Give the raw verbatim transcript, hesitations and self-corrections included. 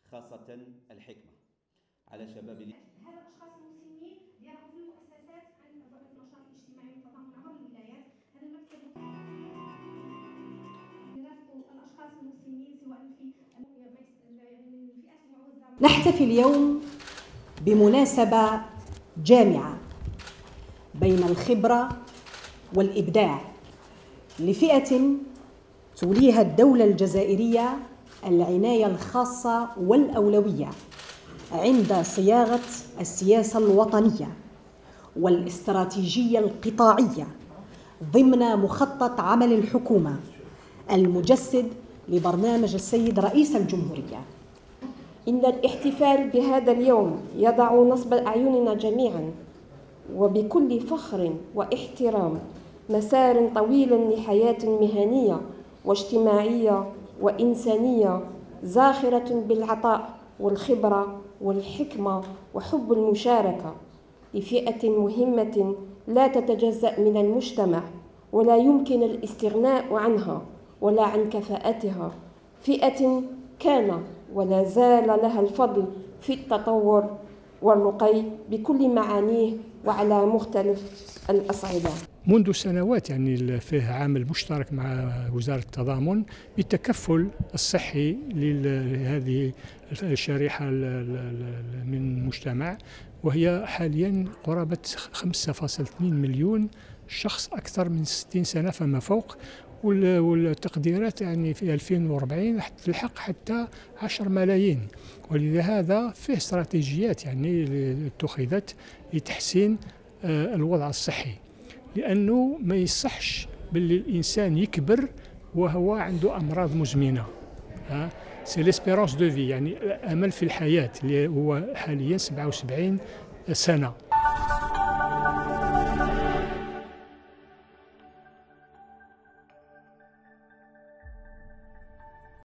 خاصة الحكمة على شباب هذا الاشخاص المسنين يرغبوا في المؤسسات عن النشاط الاجتماعي والتضامن عبر الولايات. هذا المكتب يرافق الاشخاص المسنين سواء في الفئات المعوزة. نحتفل اليوم بمناسبة جامعة بين الخبرة والإبداع لفئة توليها الدولة الجزائرية العناية الخاصة والأولوية عند صياغة السياسة الوطنية والاستراتيجية القطاعية ضمن مخطط عمل الحكومة المجسد لبرنامج السيد رئيس الجمهورية. إن الاحتفال بهذا اليوم يضع نصب أعيننا جميعاً وبكل فخر واحترام مسار طويل لحياة مهنية واجتماعية وإنسانية زاخرة بالعطاء والخبرة والحكمة وحب المشاركة لفئة مهمة لا تتجزأ من المجتمع ولا يمكن الاستغناء عنها ولا عن كفاءتها، فئة كان ولا زال لها الفضل في التطور والرقي بكل معانيه وعلى مختلف الأصعدة. منذ سنوات يعني فيه عامل مشترك مع وزارة التضامن بالتكفل الصحي لهذه الشريحة من المجتمع، وهي حاليا قرابة خمسة فاصلة اثنين مليون شخص أكثر من ستين سنة فما فوق، والتقديرات يعني في ألفين وأربعين تلحق حتى عشرة ملايين. ولهذا فيه استراتيجيات يعني اتخذت لتحسين الوضع الصحي، لأنه ما يصحش باللي الإنسان يكبر وهو عنده أمراض مزمنة. ها سي ليسبيرونس دو في، يعني الأمل في الحياة اللي هو حاليا سبعة وسبعين سنة.